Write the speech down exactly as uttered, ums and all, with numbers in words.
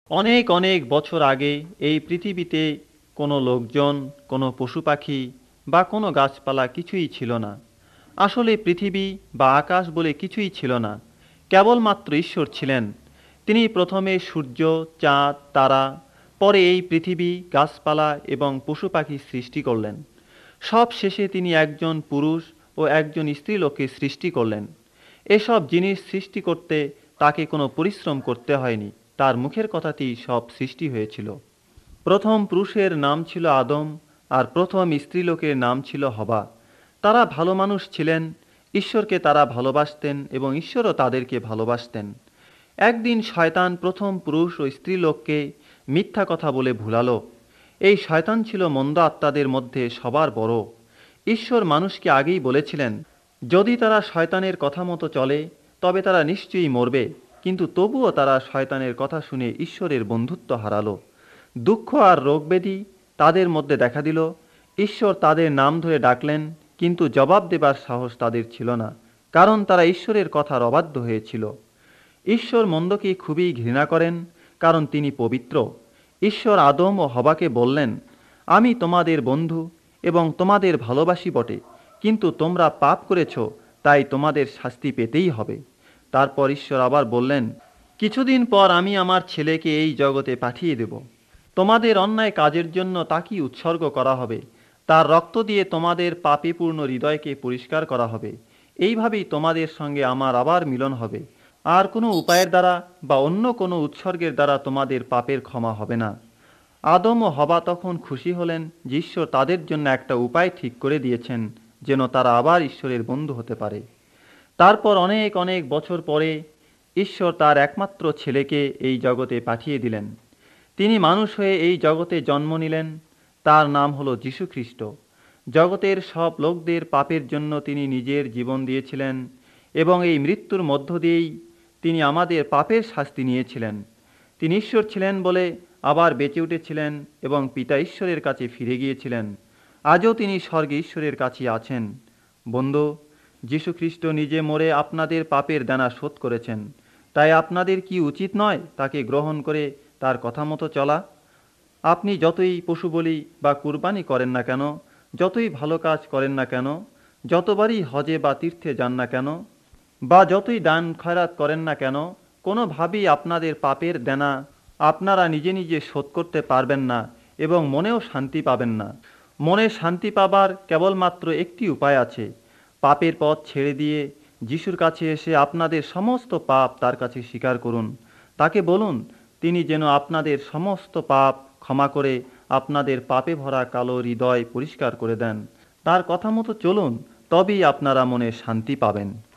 অনেক অনেক বছর আগে এই পৃথিবীতে কোনো লোকজন, কোনো পশু পাখি বা কোনো গাছপালা কিছুই ছিল না। আসলে পৃথিবী বা আকাশ বলে কিছুই ছিল না, কেবলমাত্র ঈশ্বর ছিলেন। তিনি প্রথমে সূর্য, চাঁদ, তারা, পরে এই পৃথিবী, গাছপালা এবং পশু পাখি সৃষ্টি করলেন। সব শেষে তিনি একজন পুরুষ ও একজন স্ত্রীলোককে সৃষ্টি করলেন। এসব জিনিস সৃষ্টি করতে তাকে কোনো পরিশ্রম করতে হয়নি, তার মুখের কথাতেই সব সৃষ্টি হয়েছিল। প্রথম পুরুষের নাম ছিল আদম, আর প্রথম স্ত্রীলোকের নাম ছিল হবা। তারা ভালো মানুষ ছিলেন, ঈশ্বরকে তারা ভালোবাসতেন এবং ঈশ্বরও তাদেরকে ভালোবাসতেন। একদিন শয়তান প্রথম পুরুষ ও স্ত্রীলোককে মিথ্যা কথা বলে ভুলালো। এই শয়তান ছিল মন্দ আত্মাদের মধ্যে সবার বড়। ঈশ্বর মানুষকে আগেই বলেছিলেন, যদি তারা শয়তানের কথা মতো চলে তবে তারা নিশ্চয়ই মরবে, কিন্তু তবুও তারা শয়তানের কথা শুনে ঈশ্বরের বন্ধুত্ব হারালো। দুঃখ আর রোগব্যাধি তাদের মধ্যে দেখা দিল। ঈশ্বর তাদের নাম ধরে ডাকলেন, কিন্তু জবাব দেবার সাহস তাদের ছিল না, কারণ তারা ঈশ্বরের কথার অবাধ্য হয়েছিল। ঈশ্বর মন্দকে খুবই ঘৃণা করেন, কারণ তিনি পবিত্র। ঈশ্বর আদম ও হবাকে বললেন, আমি তোমাদের বন্ধু এবং তোমাদের ভালোবাসি বটে, কিন্তু তোমরা পাপ করেছ, তাই তোমাদের শাস্তি পেতেই হবে। তারপর ঈশ্বর আবার বললেন, কিছুদিন পর আমি আমার ছেলেকে এই জগতে পাঠিয়ে দেব। তোমাদের অন্যায় কাজের জন্য তাকেই উৎসর্গ করা হবে। তার রক্ত দিয়ে তোমাদের পাপেপূর্ণ হৃদয়কে পরিষ্কার করা হবে। এইভাবেই তোমাদের সঙ্গে আমার আবার মিলন হবে। আর কোনো উপায়ের দ্বারা বা অন্য কোনো উৎসর্গের দ্বারা তোমাদের পাপের ক্ষমা হবে না। আদম ও হবা তখন খুশি হলেন যে ঈশ্বর তাদের জন্য একটা উপায় ঠিক করে দিয়েছেন, যেন তারা আবার ঈশ্বরের বন্ধু হতে পারে। তারপর অনেক অনেক বছর পরে ঈশ্বর তার একমাত্র ছেলেকে এই জগতে পাঠিয়ে দিলেন। তিনি মানুষ হয়ে এই জগতে জন্ম নিলেন। তার নাম হলো যীশু খ্রিস্ট। জগতের সব লোকদের পাপের জন্য তিনি নিজের জীবন দিয়েছিলেন এবং এই মৃত্যুর মধ্য দিয়েই তিনি আমাদের পাপের শাস্তি নিয়েছিলেন। তিনি ঈশ্বর ছিলেন বলে আবার বেঁচে উঠেছিলেন এবং পিতা ঈশ্বরের কাছে ফিরে গিয়েছিলেন। আজও তিনি স্বর্গে ঈশ্বরের কাছে আছেন। বন্ধু, যীশু খ্রিস্ট নিজে মরে আপনাদের পাপের দানা শোধ করেছেন। তাই আপনাদের কি উচিত নয় তাকে গ্রহণ করে তার কথা মতো চলা? আপনি যতই পশু বলি বা কুরবানি করেন না কেন, যতই ভালো কাজ করেন না কেন, যতবারই হজে বা তীর্থে যান না কেন, বা যতই দান খয়রাত করেন না কেন, কোনোভাবেই আপনাদের পাপের দেনা আপনারা নিজে নিজে শোধ করতে পারবেন না এবং মনেও শান্তি পাবেন না। মনে শান্তি পাবার কেবলমাত্র একটি উপায় আছে, পাপের পথ ছেড়ে দিয়ে যিশুর কাছে এসে আপনাদের সমস্ত পাপ তার কাছে স্বীকার করুন। তাকে বলুন তিনি যেন আপনাদের সমস্ত পাপ ক্ষমা করে আপনাদের পাপে ভরা কালো হৃদয় পরিষ্কার করে দেন। তার কথা মতো চলুন, তবেই আপনারা মনে শান্তি পাবেন।